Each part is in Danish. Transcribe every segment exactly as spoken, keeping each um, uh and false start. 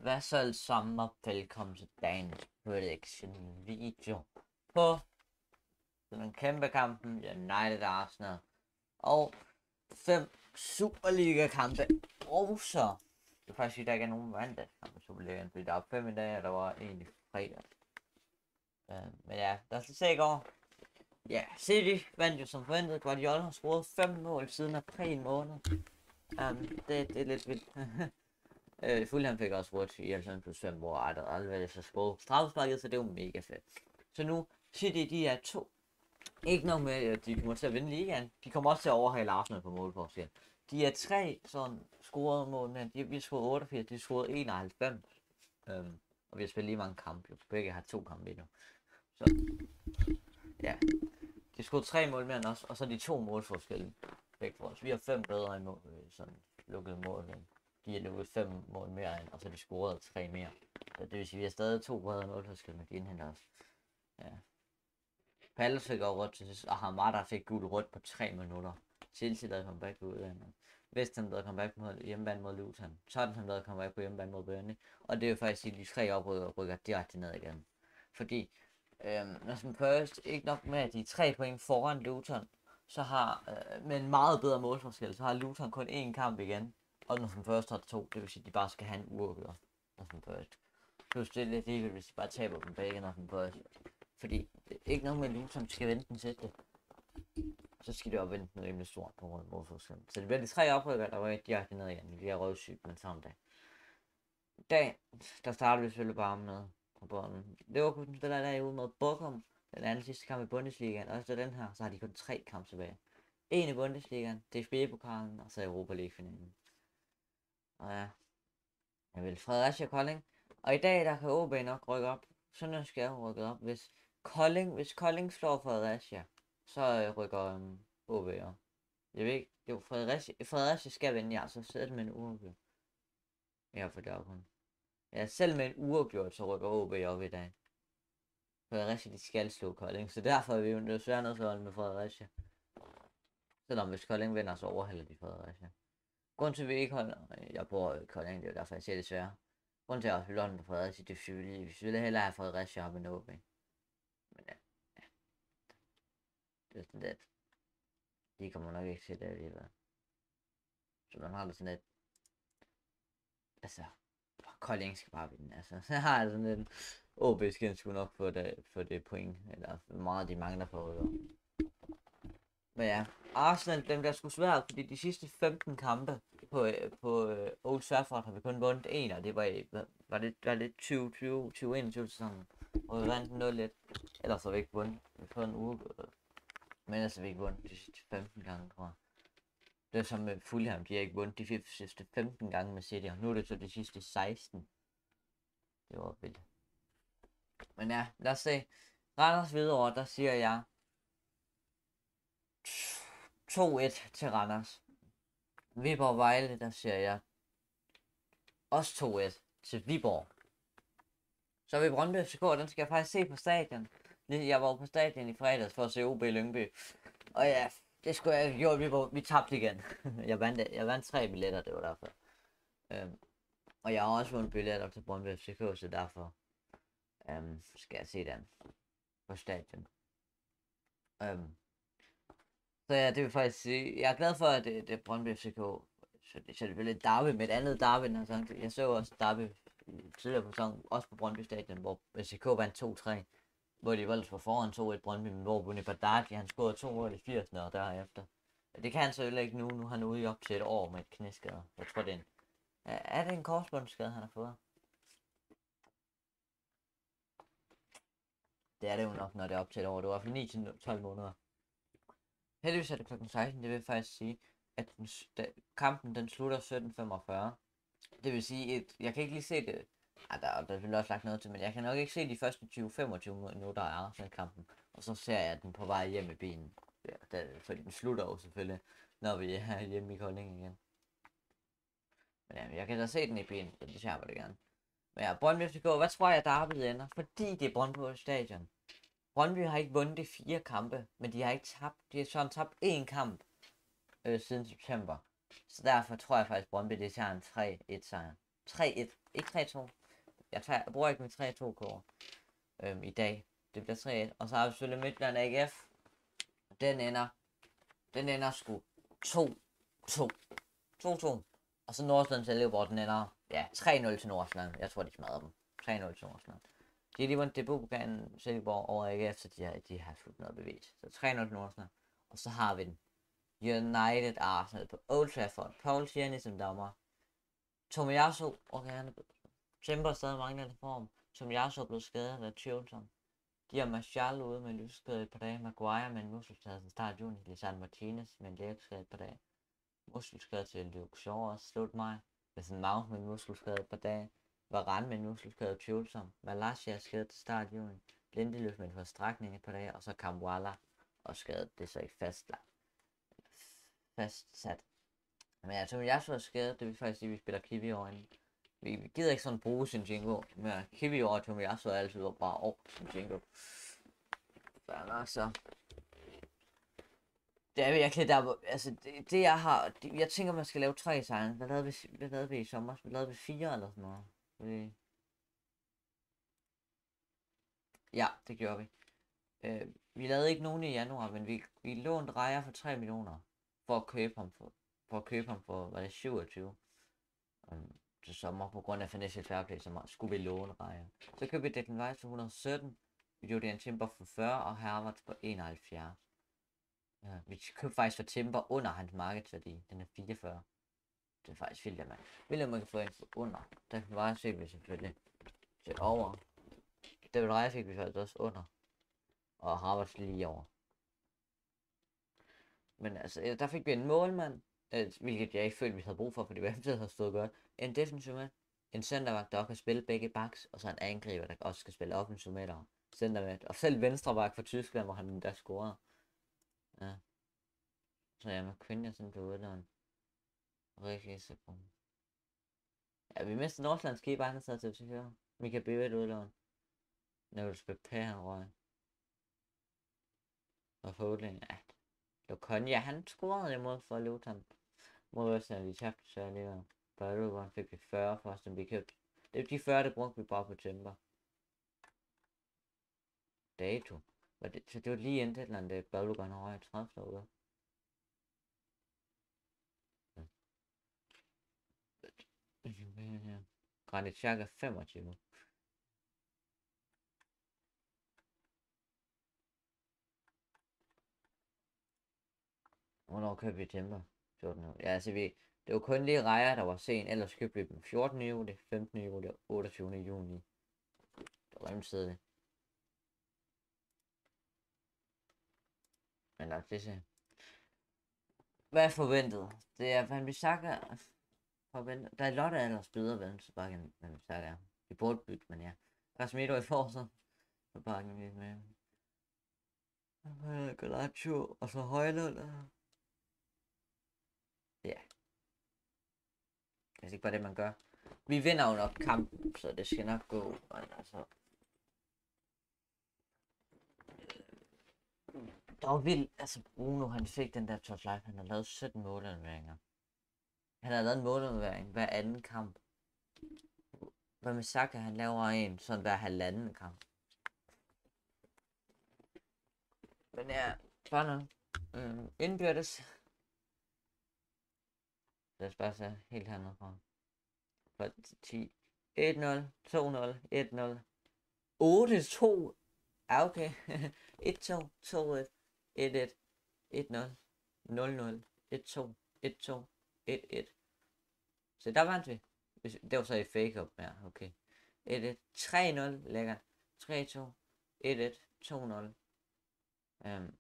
Hvad så alle sammen, og velkommen til dagens prediction video på den kæmpe kampen United Arsenal og fem Superliga-kampe. Og så det er faktisk, at der ikke er nogen mandagskampe i Superligaen, fordi der er fem i dag, og der var en i fredag. Uh, men ja, der skal se i går. Ja, City vandt jo som forventet. Guardiola har scoret fem mål siden april måned. Um, det, det er lidt vildt. Øh, Fulham fik også rødt i halvfems plus fem, hvor Arthur Alvarez har scoret straffesparket, så det var mega fedt. Så nu, City, de er to. Ikke nok med, at de kommer til at vinde ligaen. De kommer også til at overhale Arsenal på målforskel. De er tre sådan scorede mål, men de, vi har scoret otteogfirs, de har scoret enoghalvfems. Øhm, og vi har spillet lige mange kampe, jo. Begge har to kampe endnu. Så, ja. De har scoret tre mål mere end os, og så de to målforskelle. Begge for os. Vi har fem bedre end mål, sådan lukkede mål, men de har lukket fem mål mere end, og så har de scoret tre mere. Så det vil sige, at vi har stadig to bedre målforskelle, men de indhenter os. Ja. Palace fik over rødt til sidst, og Hamada fik gul rødt på tre minutter. Chelsea lavede comeback på udlandet. West Ham lavede comeback på hjemmebane mod Luton. Tottenham lavede comeback på hjemmebane mod Burnley. Og det er jo faktisk, at de tre oprykker rykker direkte ned igen. Fordi, øhm, når som først ikke nok med, at de er tre point foran Luton, så har, øh, med en meget bedre målforskel, så har Luton kun én kamp igen. Og når som først har to, det vil sige, at de bare skal have en uafgjort. Når som først. Plus det er lidt ligegyldigt, hvis de bare taber dem begge, når som først. Fordi det er ikke noget med Luton skal vente den sidste. Så skal det jo vente den rimelig stort på grund af målforskellen. Så det bliver de tre oprykker, der var ikke direkte ned igen. De bliver røvsygt med samme dag. Dag, der starter vi selvfølgelig bare med på bunden. Leverkusen spiller der ude mod Bochum. Den anden sidste kamp i Bundesligaen. Og efter den her, så har de kun tre kampe tilbage. En i Bundesligaen, D F B-pokalen og så Europa League-finalen. Og ja, jeg vil Fredericia Kolding. Og i dag, der kan O B nok rykke op. Sådan skal jeg rykke op. Hvis Kolding, hvis Kolding slår Fredericia, så rykker um, O B op. Jeg ved ikke, jo, Fredericia, Fredericia skal vinde, ja, så selv med en uafgjort. Ja, for det er kun. Ja, selv med en uafgjort, så rykker O B op i dag. Fredericia, de skal slå Kolding, så derfor er vi jo desværre nødt til at holde med Fredericia. Selvom hvis Kolding vinder, så overhælder de Fredericia. Grunden til, at vi ikke holder, jeg bor i Kolding, det er jo derfor, jeg ser det svære. Grunden til, at jeg vil holde med Fredericia, det er fordi, vi ville hellere have Fredericia op end O B. Men ja, ja. Det er sådan lidt. De kommer nok ikke til det alligevel. Så man har det sådan lidt. Altså, Kolding skal bare vinde, altså. Så har jeg sådan lidt. O B skal sgu nok få det, få det point, eller meget de mangler på rykker. Men ja, Arsenal, dem der skulle svært, fordi de sidste femten kampe på, på uh, Old Trafford har vi kun vundet en, og det var, var det, var det tyve tyve, tyve enogtyve sæsonen, og vi vandt nul et, ellers har vi ikke vundet, vi har fået en uge, men ellers har vi ikke vundet de sidste femten gange, tror jeg. Det er som med Fulham, de har ikke vundet de sidste femten gange med City, og nu er det så de sidste seksten. Det var vildt. Men ja, lad os se. Randers videre, der siger jeg to et til Randers. Viborg Vejle, der siger jeg også to et til Viborg. Så vi Brøndby F C K, den skal jeg faktisk se på stadion. Jeg var på stadion i fredags for at se O B Lyngby. Og ja, det skulle jeg have gjort, vi, var, vi tabte igen. jeg, vandt, jeg vandt tre billetter, det var derfor. Øhm, og jeg har også vundet billetter til Brøndby F C K, så derfor øhm, skal jeg se den på stadion. Øhm, Så ja, det vil faktisk sige, jeg er glad for, at det, det er Brøndby F C K. Så det er selvfølgelig et derby med et andet derby. Altså. Jeg så også derby tidligere på sæsonen, også på Brøndby Stadion, hvor F C K vandt to tre. Hvor de ellers var foran to et Brøndby, men hvor Buni Badaji, han scorede to mål i firserne og derefter. Det kan han så heller ikke nu, nu er han ude i op til et år med et knæskade. Jeg tror det er en, er det en korsbåndsskade, han har fået? Det er det jo nok, når det er op til et år. Det var i hvert fald ni til tolv måneder. Heldigvis er det klokken seksten, det vil faktisk sige, at den, da, kampen den slutter sytten femogfyrre. Det vil sige, at jeg kan ikke lige se det. Ja, der, der vil også lagt noget til, men jeg kan nok ikke se de første tyve til femogtyve minutter af Arsenal-kampen. Og så ser jeg den på vej hjem i bilen. Ja, der, fordi den slutter jo selvfølgelig, når vi er hjemme i Kolding igen. Men ja, jeg kan da se den i bilen, så det ser jeg det gerne. Men ja, Brøndby F C K, hvad tror jeg, derbyet ender? Fordi det er Brøndby Stadion. Brøndby har ikke vundet de fire kampe, men de har ikke tabt. De har sådan tabt én kamp øh, siden september. Så derfor tror jeg faktisk, Brøndby det tager en tre et sejr. tre et. Ikke tre to. Jeg, tager, jeg bruger ikke min tre to kort øhm, i dag. Det bliver tre et. Og så har vi selvfølgelig Midtjylland A G F. Den ender. Den ender sgu to to. to to. Og så Nordsjælland til Silkeborg, den ender, ja, tre nul til Nordsjælland. Jeg tror, de smadrer dem. tre nul til Nordsjælland. De har lige vundet debutpokalen Silkeborg over A G F, så de har, de har fuldt noget bevis. Så tre nul til Nordsjælland. Og så har vi den. United Arsenal på Old Trafford. Paul Tierney som dommer. Tomiyasu, okay, han er Timber stadig mangler lidt form. Tomiyasu er blevet skadet af tvivlsom. De har Martial ude med lysskade et par dage. Maguire med en muskelskade til start juni. Lisandro Martinez med en lægeskade et par dage. Muskelskade til Luke Shaw også slut mig. Mason Mount med en muskelskade et par dage. Varane med en muskelskade tvivlsom. Malasia er skadet til start juni. Lindeløf med en forstrækning et par dage. Og så Kamwala og skadet. Det er så ikke fastlagt. Fastsat. Men jeg tror, jeg så er skadet. Det vil faktisk sige, at vi spiller Kiwi over inden. Vi gider ikke sådan bruge Zinchenko. Men Kiwi over til mig, så er altid bare over Zinchenko. Fair nok så. Det er virkelig der, altså det, det jeg har, det, jeg tænker man skal lave tre sejre. Hvad lavede vi, hvad lavede vi i sommer? Hvad lavede vi fire eller sådan noget? Fordi... Ja, det gjorde vi. Øh, vi lavede ikke nogen i januar, men vi, vi lånte Rejer for tre millioner. For at købe ham for, for at købe ham for, hvad det syvogtyve? Um, til sommer, på grund af Financial Fair Play, så skulle vi låne Rejer. Så købte vi Declan Rice for et hundrede og sytten. Vi gjorde det en Timber for fyrre, og Havertz for enoghalvfjerds. Ja, vi købte faktisk for Timber under hans markedsværdi. Den er fireogfyrre. Det er faktisk vildt, at man vil man kan få en for under. Der kan bare se, vi selvfølgelig til over. David Raya fik vi faktisk også under. Og Havertz lige over. Men altså, der fik vi en målmand. Øh, hvilket jeg ikke følte, vi havde brug for, fordi vi altid har stået godt. En defensiv mand. En centerback, der også kan spille begge backs. Og så en angriber, der også skal spille offensiv med og centerback. Og selv venstreback for Tyskland, hvor han der scorede. Ja. Så jeg med Quinn, jeg sådan blev udlånt. Rigtig så på. Ja, vi mistede Nordsjællands keeper, han er taget til T fire. Michael Bevet udlånt. Niels Pepe, han røg. Og Foden, ja. Lokonja, han scorede imod for Luton. Mod Østland, vi tabte så alligevel. Bøjlugården fik vi fyrre for os, som vi købte. Det er de fyrre, der brugte vi bare på Timber. Dato. Det, så det var lige inden et eller andet, Bøjlugården røg i tredivte uge. Granit Xhaka femogtyve. Hvornår købte vi Timber? fjorten år. Ja, altså vi... Det var kun lige Rejer, der var sen. Ellers købte vi dem fjortende juli, femtende juli og otteogtyvende juni. Det var rimelig tidligt. Men lad os lige se. Hvad er forventet? Det er Van Bissaka... Forventet. Der er Lotte ellers bedre ved, så bare kan Van Bissaka. Vi burde bytte, men ja. Casemiro i forsvar. Så bare kan vi med. Galacho, og så Højlund. Ja. Det er ikke bare det, man gør. Vi vinder jo nok kampen, så det skal nok gå. Altså. Det var vildt. Altså Bruno, han fik den der touch life. Han har lavet sytten målundværinger. Han har lavet en målundværing hver anden kamp. Hvad med Saka, han laver en sådan hver halvanden kamp. Men ja, bare noget. Mm, indbyrdes. Lad os bare se helt hernede fra. For ti. et nul, to nul, et nul. otte to. Ja, okay. et to, to et, et et, et nul, nul nul, et to, et to, et et. Så der vandt vi. Det var så i fake-up, ja, okay. et et, tre nul, lækkert. tre to, et et, to nul. Um,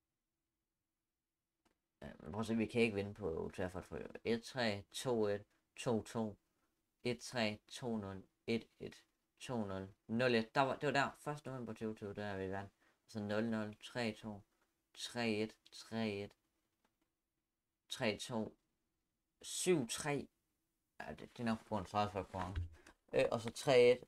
um, prøv at se, vi kan ikke vinde på Old Trafford for et tre, to et, to to, et tre, to nul, et et, to nul, nul et. Der var, det var der, første november tyve tyve, der er vi vandt. Så nul nul, tre to, tre et, tre et, tre to, syv tre. Ja, det, det er nok på en tredive for øh, og så tre et.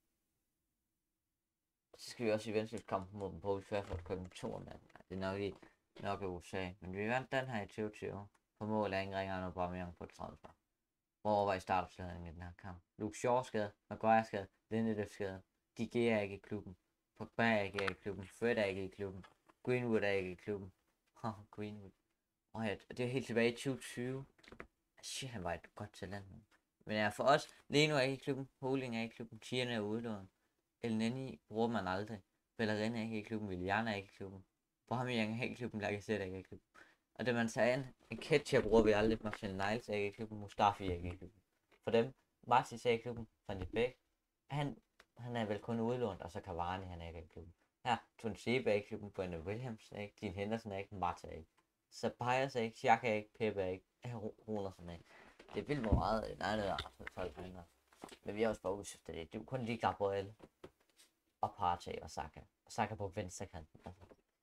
Så skal vi også i venskabskampen mod dem på, vi før for at komme to om natten. Det er nok lige nok af U S A. Men vi vandt den her i tyve tyve. På mål af Ingrid og Aubameyang på tredive. hvor var i startopstillingen i den her kamp. Luke Shaw skadet, Maguire skadet, Lindelöf skadet, De Gea er ikke i klubben, Pogba er ikke i klubben, Fred er ikke i klubben, Greenwood er ikke i klubben. Huh, Greenwood. Og ja, det er helt tilbage i tyve tyve. Shit, han var et godt talent. Men ja, for os, Leno er ikke i klubben, Holding er ikke i klubben, Tierne er udelån. El Neni bruger man aldrig. Bellerin er ikke i klubben, Willian er ikke i klubben. Aubameyang er ikke i klubben, Lacazette er ikke i klubben. Og det man sagde, en Ketchup bruger vi aldrig, Marcel Niles er ikke i klubben, Mustafi er ikke i klubben. For dem, Martis er ikke i klubben, Van de Beek, han, han er vel kun udlånt, og så Cavani, han er ikke i klubben. Her, Tunsebe er ikke i klubben, Brandon Williams er ikke, Dean Henderson er ikke, Marta er ikke. Ceballos er ikke, Xhaka er ikke, Pepe er ikke, Ronaldson er ikke. Det er vildt hvor meget, nej, det er folk andre. Men vi har også bare udskiftet det. Det er kun lige Gabriel og Partey og Saka. Og Saka på venstre kanten. Altså.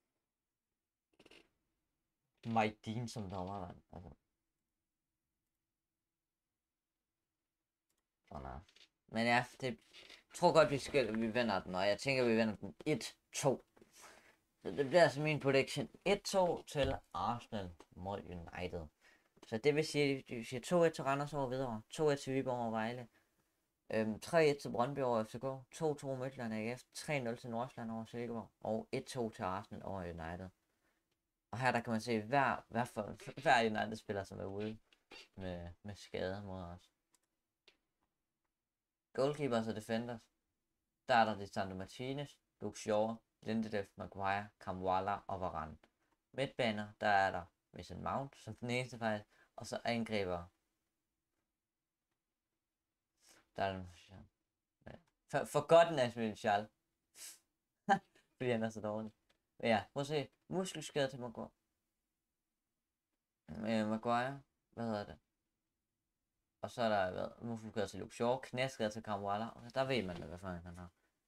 Mike Dean som dommermand. Altså. Oh, nej. Men ja, det jeg tror godt vi skal, at vi vinder den. Og jeg tænker vi vinder den et to. Så det bliver altså min prediction. et to til Arsenal mod United. Så det vil sige, at vi siger to et til Randers over videre. to et til Viborg over Vejle. Øhm, tre et til Brøndby over F C K, to to Midtjylland A G F, tre nul til Nordsjælland over Silkeborg, og et to til Arsenal over United. Og her der kan man se hver, hver, for, hver United spiller, som er ude med, med skader mod os. Goalkeepers og defenders. Der er der Lisandro Martinez, Luke Shaw, Lindelöf, Maguire, Kamwala og Varane. Midtbaner, der er der Mason Mount som den eneste fejl, og så angriber. Der er den for, for godt National Charles. Fordi han er så dårlig. Men ja, prøv at se. Muskelskade til Maguire. Øh, Maguire. Hvad hedder det? Og så er der været muskelskade til Luke Shaw. Knæskade til Kamwala. Og der ved man da, hvad fanden han har.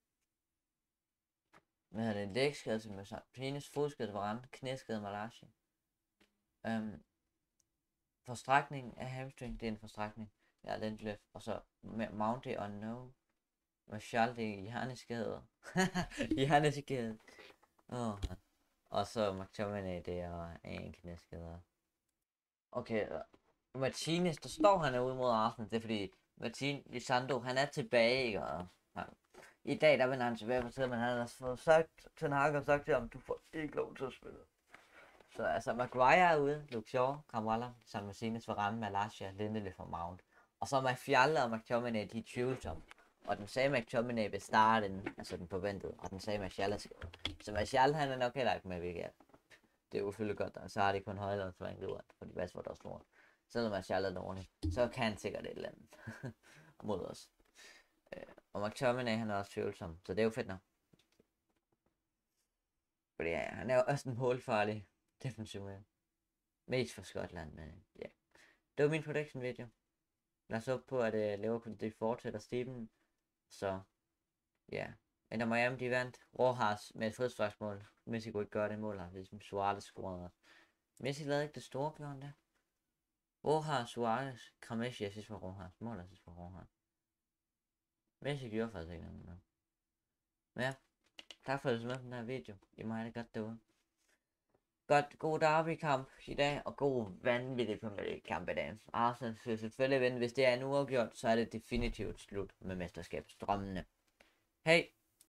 Hvad hedder det? Lægskade til Mesa. Penis. Fodskade til Varane. Knæskade Malachi. Øhm, forstrækning af hamstring. Det er en forstrækning. Ja, Lindelöf. Og så Mounty unknown. Martial, det er hjerneskade. Hjerneskade. Oh. Og så McTominay, det er en knæskade. Okay, Martinez, der står han er ude mod Arsenal. Det er fordi Martin Lisandro, han er tilbage, ikke? Og han, i dag, der vender han tilbage på tiden, men han har fået sagt, Ten Hag har sagt til ham, du får ikke lov til at spille. Så altså, Maguire er ude, Luke Shaw, Kamwala, San Martinez, Varane, Malacia, Lindelöf og Mount. Og så Martial og McTominay, de er tvivlsomme. Og den sagde McTominay vil starte den, altså den forventede, og den sagde Martial er skadet. Så Martial han er nok heller ikke med, hvilket det er ufølge godt, og så har de kun højlandsforringet ud, for de Rashford også lort. Selvom Martial er dårlig, så kan han sikkert et eller andet mod os. Og McTominay han er også tvivlsom, så det er jo fedt nok. Fordi ja, han er jo også en målfarlig defensiv med. Mest for Skotland, men ja. Yeah. Det var min prediction video. Lad os håbe på, at uh, Liverpool det fortsætter stiben. Så, ja. Yeah. Inter Miami, de vandt. Rojas med et frisparksmål. Messi kunne ikke gøre det mål, ligesom Suarez scorede. Messi lavede ikke det store, gjorde han det. Rojas, Suarez, Krameshi, jeg synes for Rojas. Mål, jeg synes for Rojas. Messi gjorde faktisk ikke noget. Men ja, tak for at du med på den her video. I må have det godt derude. Godt, god derby-kamp i dag, og god vanvittig Premier League-kamp i dag. Arsenal skal selvfølgelig vinde. Hvis det er en uafgjort, så er det definitivt slut med mesterskabsdrømmene. Hej!